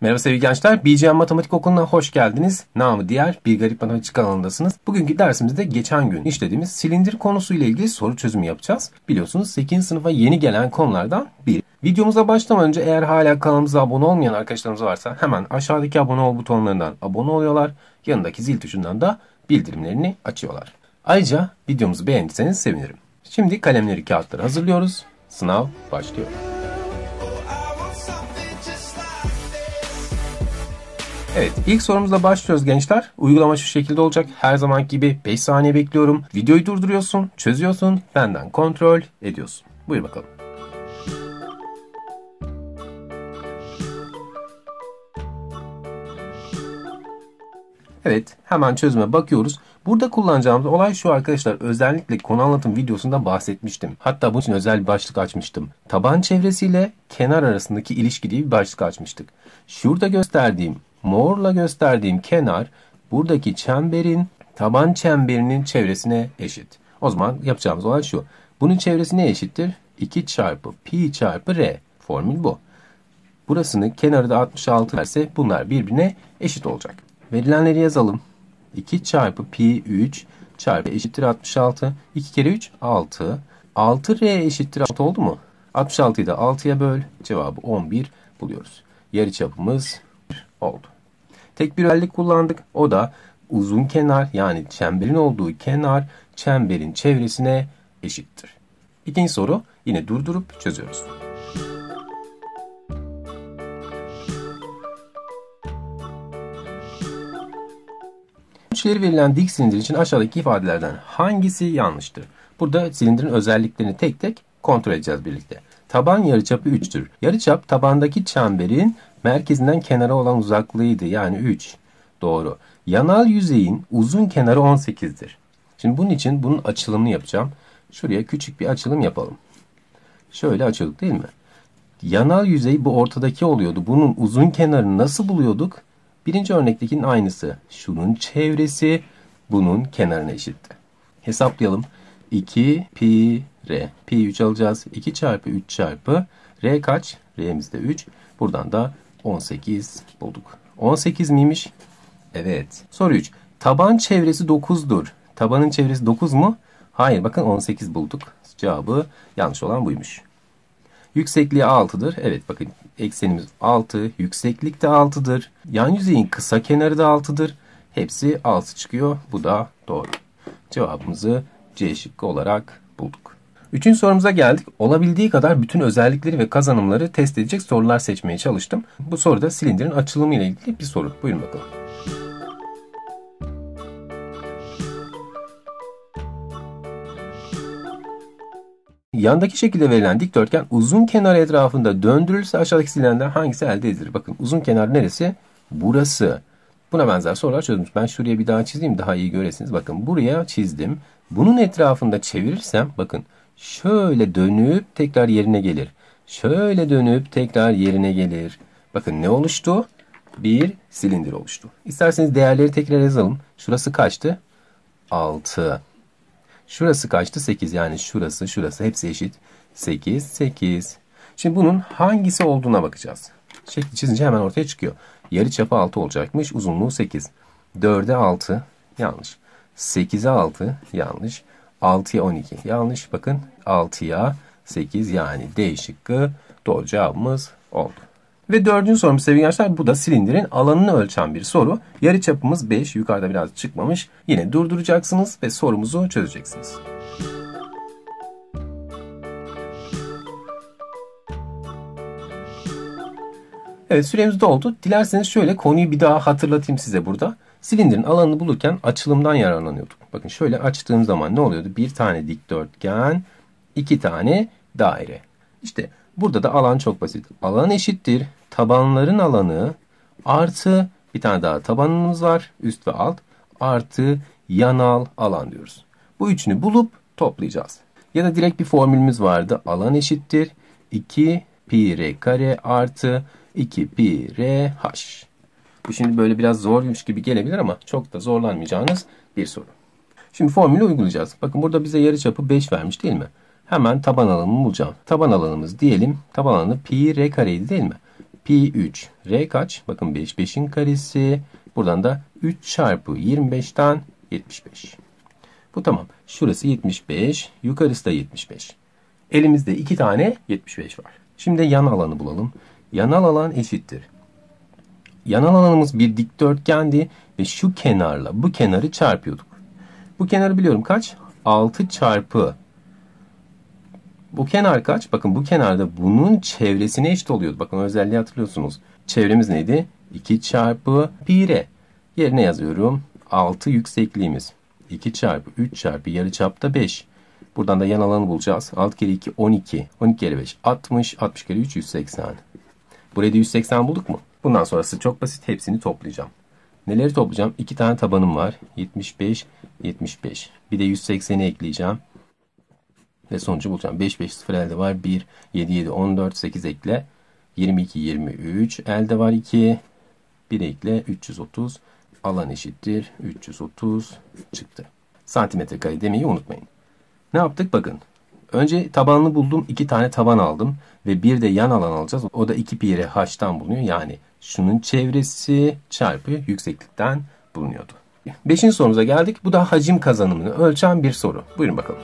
Merhaba sevgili gençler, BGM Matematik Okulu'na hoş geldiniz. Namı diğer Bir Garip Matematik kanalındasınız. Bugünkü dersimizde geçen gün işlediğimiz silindir konusuyla ilgili soru çözümü yapacağız. Biliyorsunuz 8. sınıfa yeni gelen konulardan biri. Videomuza başlamadan önce eğer hala kanalımıza abone olmayan arkadaşlarımız varsa hemen aşağıdaki abone ol butonlarından abone oluyorlar. Yanındaki zil tuşundan da bildirimlerini açıyorlar. Ayrıca videomuzu beğendiyseniz sevinirim. Şimdi kalemleri, kağıtları hazırlıyoruz. Sınav başlıyor. Evet, ilk sorumuzla başlıyoruz gençler. Uygulama şu şekilde olacak. Her zamanki gibi 5 saniye bekliyorum. Videoyu durduruyorsun, çözüyorsun, benden kontrol ediyorsun. Buyur bakalım. Evet, hemen çözüme bakıyoruz. Burada kullanacağımız olay şu arkadaşlar. Özellikle konu anlatım videosunda bahsetmiştim. Hatta bunun için özel bir başlık açmıştım. Taban çevresiyle kenar arasındaki ilişki diye bir başlık açmıştık. Şurada gösterdiğim, morla gösterdiğim kenar buradaki çemberin taban çemberinin çevresine eşit. O zaman yapacağımız olay şu. Bunun çevresi neye eşittir? 2 çarpı pi çarpı r. Formül bu. Burasının kenarı da 66 verse bunlar birbirine eşit olacak. Verilenleri yazalım. 2 çarpı pi 3 çarpı eşittir 66. 2 kere 3 6. 6r eşittir 6 oldu mu? 66'yı da 6'ya böl. Cevabı 11 buluyoruz. Yarıçapımız oldu. Tek bir özellik kullandık. O da uzun kenar yani çemberin olduğu kenar çemberin çevresine eşittir. İkinci soru yine durdurup çözüyoruz. Ölçüleri verilen dik silindir için aşağıdaki ifadelerden hangisi yanlıştır? Burada silindirin özelliklerini tek tek kontrol edeceğiz birlikte. Taban yarıçapı 3'tür. Yarıçap tabandaki çemberin merkezinden kenara olan uzaklığıydı. Yani 3. Doğru. Yanal yüzeyin uzun kenarı 18'dir. Şimdi bunun için bunun açılımını yapacağım. Şuraya küçük bir açılım yapalım. Şöyle açıyorduk değil mi? Yanal yüzey bu ortadaki oluyordu. Bunun uzun kenarını nasıl buluyorduk? Birinci örnektekinin aynısı. Şunun çevresi bunun kenarına eşitti. Hesaplayalım. 2 pi r. Pi 3 alacağız. 2 çarpı 3 çarpı r kaç? R'miz de 3. Buradan da 18 bulduk. 18 miymiş? Evet. Soru 3. Taban çevresi 9'dur. Tabanın çevresi 9 mu? Hayır. Bakın 18 bulduk. Cevabı yanlış olan buymuş. Yüksekliği 6'dır. Evet bakın eksenimiz 6. Yükseklik de 6'dır. Yan yüzeyin kısa kenarı da 6'dır. Hepsi 6 çıkıyor. Bu da doğru. Cevabımızı C şıkkı olarak bulduk. Üçüncü sorumuza geldik. Olabildiği kadar bütün özellikleri ve kazanımları test edecek sorular seçmeye çalıştım. Bu soruda silindirin açılımı ile ilgili bir soru. Buyurun bakalım. Yandaki şekilde verilen dikdörtgen uzun kenar etrafında döndürülürse aşağıdaki silindirden hangisi elde edilir? Bakın uzun kenar neresi? Burası. Buna benzer sorular çözmüş. Ben şuraya bir daha çizeyim daha iyi göresiniz. Bakın buraya çizdim. Bunun etrafında çevirirsem bakın şöyle dönüp tekrar yerine gelir. Şöyle dönüp tekrar yerine gelir. Bakın ne oluştu? Bir silindir oluştu. İsterseniz değerleri tekrar yazalım. Şurası kaçtı? 6. Şurası kaçtı? 8. Yani şurası hepsi eşit. 8, 8. Şimdi bunun hangisi olduğuna bakacağız. Şekli çizince hemen ortaya çıkıyor. Yarıçapı 6 olacakmış. Uzunluğu 8. 4'e 6 yanlış. 8'e 6 yanlış. 6'ya 12 yanlış. Bakın 6'ya 8 yani D şıkkı doğru cevabımız oldu. Ve dördüncü sorumuz sevgili gençler bu da silindirin alanını ölçen bir soru. Yarıçapımız 5 yukarıda biraz çıkmamış. Yine durduracaksınız ve sorumuzu çözeceksiniz. Evet süremiz doldu. Dilerseniz şöyle konuyu bir daha hatırlatayım size burada. Silindirin alanını bulurken açılımdan yararlanıyorduk. Bakın şöyle açtığım zaman ne oluyordu? Bir tane dikdörtgen, 2 tane daire. İşte burada da alan çok basit. Alan eşittir. Tabanların alanı artı bir tane daha tabanımız var. Üst ve alt artı yanal alan diyoruz. Bu üçünü bulup toplayacağız. Ya da direkt bir formülümüz vardı. Alan eşittir. 2 pi r kare artı 2 pi r h. Bu şimdi böyle biraz zormuş gibi gelebilir ama çok da zorlanmayacağınız bir soru. Şimdi formülü uygulayacağız. Bakın burada bize yarıçapı 5 vermiş değil mi? Hemen taban alanımı bulacağım. Taban alanımız diyelim. Taban alanı pi r kareydi değil mi? Pi 3. R kaç? Bakın 5. 5'in karesi. Buradan da 3 çarpı 25'ten 75. Bu tamam. Şurası 75. Yukarısı da 75. Elimizde 2 tane 75 var. Şimdi yan alanı bulalım. Yanal alan eşittir. Yanal alanımız bir dikdörtgendi ve şu kenarla bu kenarı çarpıyorduk. Bu kenarı biliyorum kaç? 6 çarpı. Bu kenar kaç? Bakın bu kenarda bunun çevresine eşit oluyordu. Bakın özelliği hatırlıyorsunuz. Çevremiz neydi? 2 çarpı pi r. Yerine yazıyorum. 6 yüksekliğimiz. 2 çarpı 3 çarpı yarıçapta 5. Buradan da yan alanı bulacağız. 6 kere 2 12. 12 kere 5 60. 60 kere 3 180. Buraya da 180 bulduk mu? Bundan sonrası çok basit. Hepsini toplayacağım. Neleri toplayacağım? 2 tane tabanım var. 75, 75. Bir de 180'i ekleyeceğim. Ve sonucu bulacağım. 5, 5, 0 elde var. 1, 7, 7, 14, 8 ekle. 22, 23. Elde var 2. 1 ekle. 330. Alan eşittir. 330 çıktı. Santimetre kare demeyi unutmayın. Ne yaptık? Bakın. Önce tabanını buldum. 2 tane taban aldım. Ve bir de yan alan alacağız. O da 2 pi r h'tan bulunuyor. Yani şunun çevresi çarpı yükseklikten bulunuyordu. 5. sorumuza geldik. Bu da hacim kazanımını ölçen bir soru. Buyurun bakalım.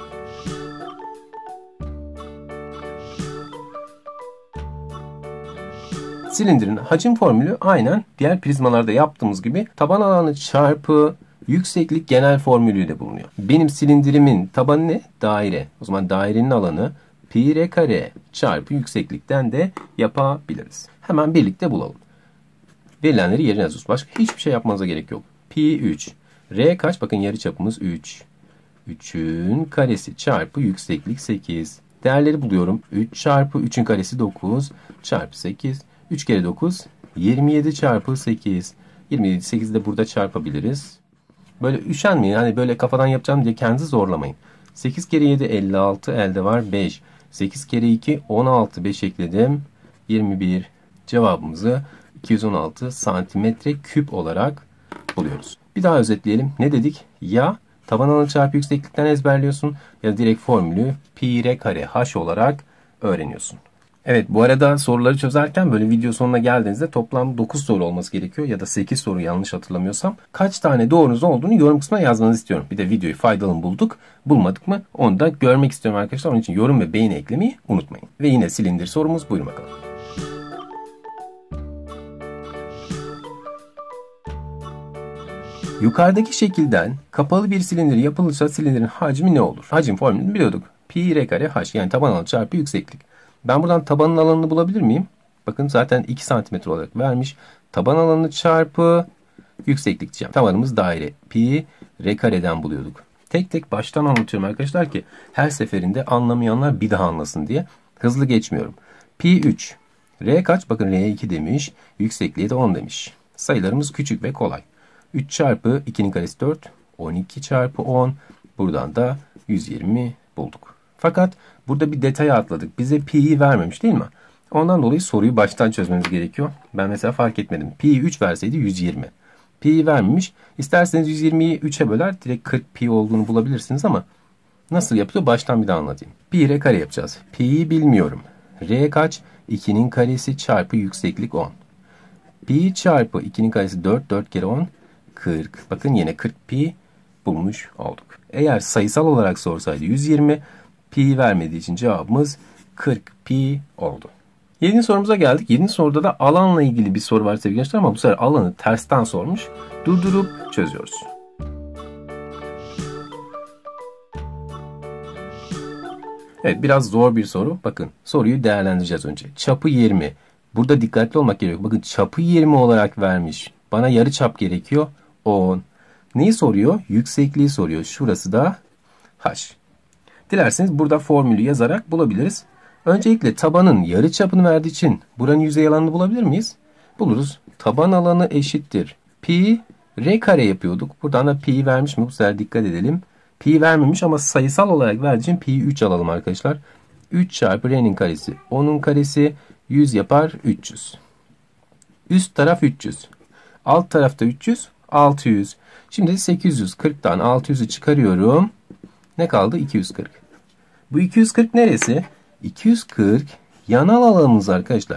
Silindirin hacim formülü aynen diğer prizmalarda yaptığımız gibi taban alanı çarpı yükseklik genel formülüyle bulunuyor. Benim silindirimin tabanı ne? Daire. O zaman dairenin alanı pi r kare çarpı yükseklikten de yapabiliriz. Hemen birlikte bulalım. Verilenleri yerine yazıyoruz. Başka hiçbir şey yapmanıza gerek yok. Pi 3. R kaç? Bakın yarıçapımız 3. 3'ün karesi çarpı yükseklik 8. Değerleri buluyorum. 3 çarpı 3'ün karesi 9 çarpı 8. 3 kere 9 27 çarpı 8. 27 8'i de burada çarpabiliriz. Böyle üşenmeyin. Yani böyle kafadan yapacağım diye kendinizi zorlamayın. 8 kere 7 56 elde var 5. 8 kere 2 16 5 ekledim. 21 cevabımızı 216 santimetre küp olarak buluyoruz. Bir daha özetleyelim. Ne dedik? Ya taban alanı çarpı yükseklikten ezberliyorsun ya direkt formülü pi r kare h olarak öğreniyorsun. Evet, bu arada soruları çözerken böyle video sonuna geldiğinizde toplam 9 soru olması gerekiyor ya da 8 soru yanlış hatırlamıyorsam. Kaç tane doğrunuz olduğunu yorum kısmına yazmanızı istiyorum. Bir de videoyu faydalı mı bulduk, bulmadık mı onu da görmek istiyorum arkadaşlar. Onun için yorum ve beğeni eklemeyi unutmayın. Ve yine silindir sorumuz, buyurun bakalım. Yukarıdaki şekilden kapalı bir silindir yapılırsa silindirin hacmi ne olur? Hacim formülünü biliyorduk. Pi r kare h yani taban alanı çarpı yükseklik. Ben buradan tabanın alanını bulabilir miyim? Bakın zaten 2 santimetre olarak vermiş. Taban alanı çarpı yükseklik diyeceğim. Tabanımız daire. Pi r kareden buluyorduk. Tek tek baştan anlatıyorum arkadaşlar ki her seferinde anlamayanlar bir daha anlasın diye. Hızlı geçmiyorum. Pi 3. R kaç? Bakın R 2 demiş. Yüksekliği de 10 demiş. Sayılarımız küçük ve kolay. 3 çarpı 2'nin karesi 4. 12 çarpı 10. Buradan da 120 bulduk. Fakat burada bir detaya atladık. Bize pi'yi vermemiş değil mi? Ondan dolayı soruyu baştan çözmemiz gerekiyor. Ben mesela fark etmedim. Pi 3 verseydi 120. Pi'yi vermemiş. İsterseniz 120'yi 3'e böler. Direkt 40 pi olduğunu bulabilirsiniz ama nasıl yapılıyor? Baştan bir daha anlatayım. Pi r kare yapacağız. Pi'yi bilmiyorum. R kaç? 2'nin karesi çarpı yükseklik 10. Pi çarpı 2'nin karesi 4. 4 kere 10. 40. Bakın yine 40 pi bulmuş olduk. Eğer sayısal olarak sorsaydı 120, pi vermediği için cevabımız 40 pi oldu. 7. sorumuza geldik. 7. soruda da alanla ilgili bir soru var sevgili gençler ama bu sefer alanı tersten sormuş. Durdurup çözüyoruz. Evet, biraz zor bir soru. Bakın soruyu değerlendireceğiz önce. Çapı 20. Burada dikkatli olmak gerekiyor. Bakın çapı 20 olarak vermiş. Bana yarı çap gerekiyor. 10. Neyi soruyor? Yüksekliği soruyor. Şurası da h. Dilerseniz burada formülü yazarak bulabiliriz. Öncelikle tabanın yarı çapını verdiği için buranın yüzey alanını bulabilir miyiz? Buluruz. Taban alanı eşittir. Pi r kare yapıyorduk. Buradan da pi vermiş mi? Bu sefer dikkat edelim. Pi vermemiş ama sayısal olarak verdiği için pi 3 alalım arkadaşlar. 3 çarpı r'nin karesi 10'un karesi 100 yapar 300. Üst taraf 300. Alt tarafta 300 600. Şimdi 840'tan 600'ü çıkarıyorum. Ne kaldı? 240. Bu 240 neresi? 240 yanal alanımız arkadaşlar.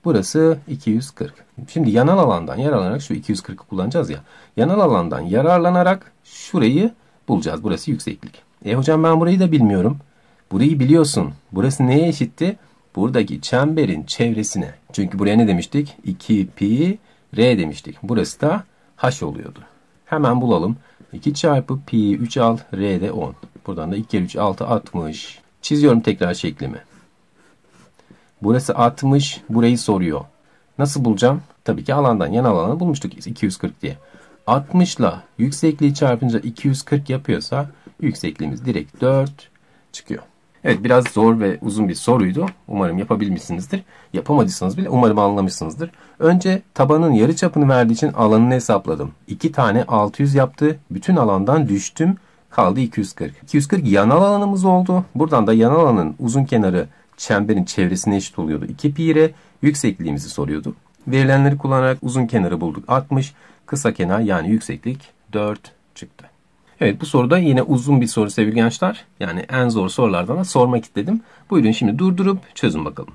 Burası 240. Şimdi yanal alandan yararlanarak şu 240'ı kullanacağız ya. Yanal alandan yararlanarak şurayı bulacağız. Burası yükseklik. Hocam ben burayı da bilmiyorum. Burayı biliyorsun. Burası neye eşitti? Buradaki çemberin çevresine. Çünkü buraya ne demiştik? 2 pi r demiştik. Burası da h oluyordu. Hemen bulalım. 2 çarpı pi 3 al r de 10. Buradan da 2 kere 3 6 60. Çiziyorum tekrar şeklimi. Burası 60. Burayı soruyor. Nasıl bulacağım? Tabii ki alandan yanal alanı bulmuştuk 240 diye. 60 ile yüksekliği çarpınca 240 yapıyorsa yüksekliğimiz direkt 4 çıkıyor. Evet, biraz zor ve uzun bir soruydu. Umarım yapabilmişsinizdir. Yapamadıysanız bile umarım anlamışsınızdır. Önce tabanın yarıçapını verdiği için alanını hesapladım. 2 tane 600 yaptı. Bütün alandan düştüm. Kaldı 240. 240 yanal alanımız oldu. Buradan da yanal alanın uzun kenarı çemberin çevresine eşit oluyordu. 2 pi r yüksekliğimizi soruyordu. Verilenleri kullanarak uzun kenarı bulduk 60. Kısa kenar yani yükseklik 4 çıktı. Evet, bu soruda yine uzun bir soru sevgili gençler. Yani en zor sorulardan da sormak istedim. Buyurun şimdi durdurup çözün bakalım.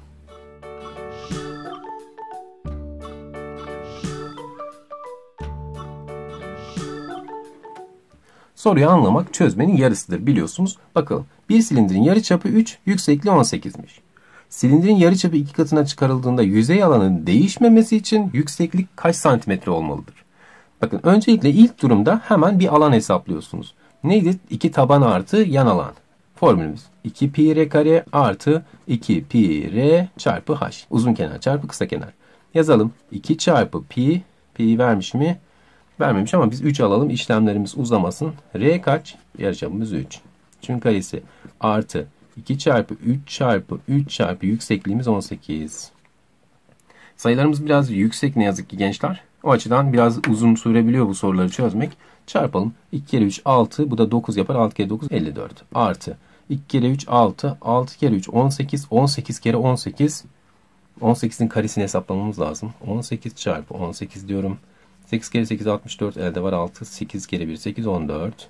Soruyu anlamak çözmenin yarısıdır biliyorsunuz. Bakalım. Bir silindirin yarıçapı 3, yüksekliği 18'miş. Silindirin yarıçapı 2 katına çıkarıldığında yüzey alanının değişmemesi için yükseklik kaç santimetre olmalıdır? Bakın öncelikle ilk durumda hemen bir alan hesaplıyorsunuz. Neydi? 2 taban artı yan alan. Formülümüz 2 pi r kare artı 2 pi r çarpı h. Uzun kenar çarpı kısa kenar. Yazalım. 2 çarpı pi. Pi vermiş mi? Vermemiş ama biz 3 alalım. İşlemlerimiz uzamasın. R kaç? Yarıçapımız 3. 3'ün karesi artı 2 çarpı 3 çarpı 3 çarpı yüksekliğimiz 18. Sayılarımız biraz yüksek ne yazık ki gençler. O açıdan biraz uzun sürebiliyor bu soruları çözmek. Çarpalım. 2 kere 3 6. Bu da 9 yapar. 6 kere 9 54. Artı 2 kere 3 6. 6 kere 3 18. 18 kere 18. 18'in karesini hesaplamamız lazım. 18 çarpı 18 diyorum. 8 kere 8 64. Elde var 6. 8 kere 1 8 14.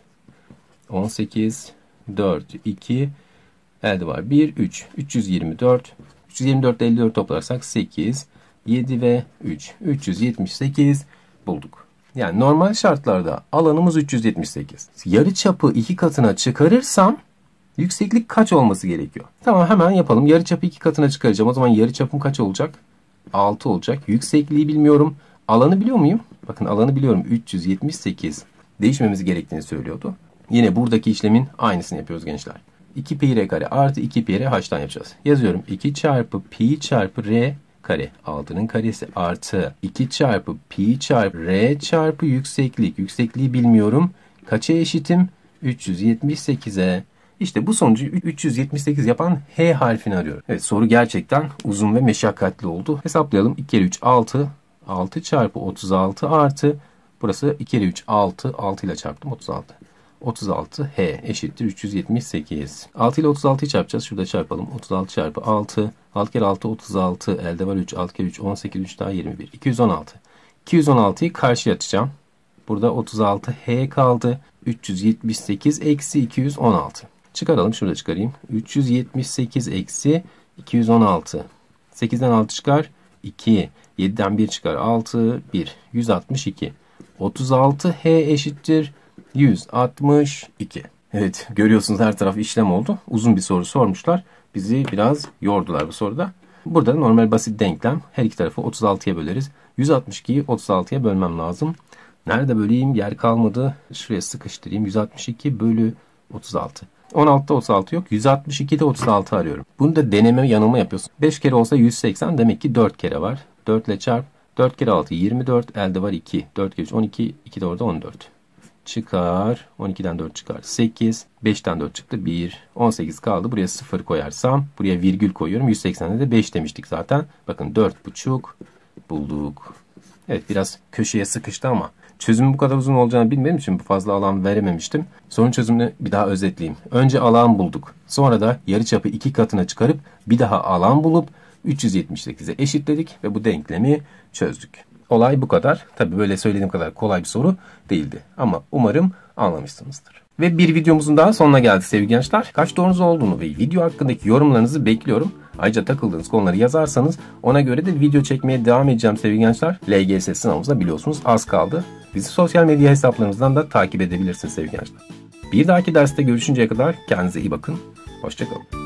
18 4 2. Elde var 1 3. 324. 324 ile 54 toplarsak 8. 7 ve 3. 378 bulduk. Yani normal şartlarda alanımız 378. Yarıçapı 2 katına çıkarırsam yükseklik kaç olması gerekiyor? Tamam, hemen yapalım. Yarıçapı 2 katına çıkaracağım. O zaman yarıçapım kaç olacak? 6 olacak. Yüksekliği bilmiyorum. Alanı biliyor muyum? Bakın alanı biliyorum. 378. Değişmemiz gerektiğini söylüyordu. Yine buradaki işlemin aynısını yapıyoruz gençler. 2 pi r kare artı 2 pi r h'tan yapacağız. Yazıyorum. 2 çarpı pi çarpı r kare 6'nın karesi artı 2 çarpı pi çarpı r çarpı yükseklik. Yüksekliği bilmiyorum. Kaça eşitim? 378'e. İşte bu sonucu 378 yapan H harfini arıyorum. Evet, soru gerçekten uzun ve meşakkatli oldu. Hesaplayalım. 2 kere 3 6. 6 çarpı 36 artı burası 2 kere 3 6. 6 ile çarptım 36. 36 H eşittir 378. 6 ile 36'yı çarpacağız. Şurada çarpalım. 36 çarpı 6. 6 kere 6 36. Elde var 3. 6 kere 3 18. 3 daha 21. 216. 216'yı karşıya atacağım. Burada 36 H kaldı. 378 eksi 216. Çıkaralım. Şurada çıkarayım. 378 eksi 216. 8'den 6 çıkar. 2. 7'den 1 çıkar. 6. 1. 162. 36 H eşittir 162. Evet, görüyorsunuz her taraf işlem oldu. Uzun bir soru sormuşlar. Bizi biraz yordular bu soruda. Burada normal basit denklem. Her iki tarafı 36'ya böleriz. 162'yi 36'ya bölmem lazım. Nerede böleyim? Yer kalmadı. Şuraya sıkıştırayım. 162 bölü 36. 16'da 36 yok. 162'de 36 arıyorum. Bunu da deneme yanılma yapıyorsun. 5 kere olsa 180. Demek ki 4 kere var. 4 ile çarp. 4 kere 6 24. Elde var 2. 4 kere 3 12. 2 de orada 14. Çıkar. 12'den 4 çıkar. 8. 5'ten 4 çıktı. 1. 18 kaldı. Buraya 0 koyarsam. Buraya virgül koyuyorum. 180'de de 5 demiştik zaten. Bakın 4,5 bulduk. Evet, biraz köşeye sıkıştı ama çözümün bu kadar uzun olacağını bilmediğim için bu fazla alan verememiştim. Sorun çözümünü bir daha özetleyeyim. Önce alan bulduk. Sonra da yarıçapı 2 katına çıkarıp bir daha alan bulup 378'e eşitledik ve bu denklemi çözdük. Olay bu kadar. Tabii böyle söylediğim kadar kolay bir soru değildi. Ama umarım anlamışsınızdır. Ve bir videomuzun daha sonuna geldik sevgili gençler. Kaç doğrunuz olduğunu ve video hakkındaki yorumlarınızı bekliyorum. Ayrıca takıldığınız konuları yazarsanız ona göre de video çekmeye devam edeceğim sevgili gençler. LGS sınavımızda biliyorsunuz az kaldı. Bizi sosyal medya hesaplarımızdan da takip edebilirsiniz sevgili gençler. Bir dahaki derste görüşünceye kadar kendinize iyi bakın. Hoşça kalın.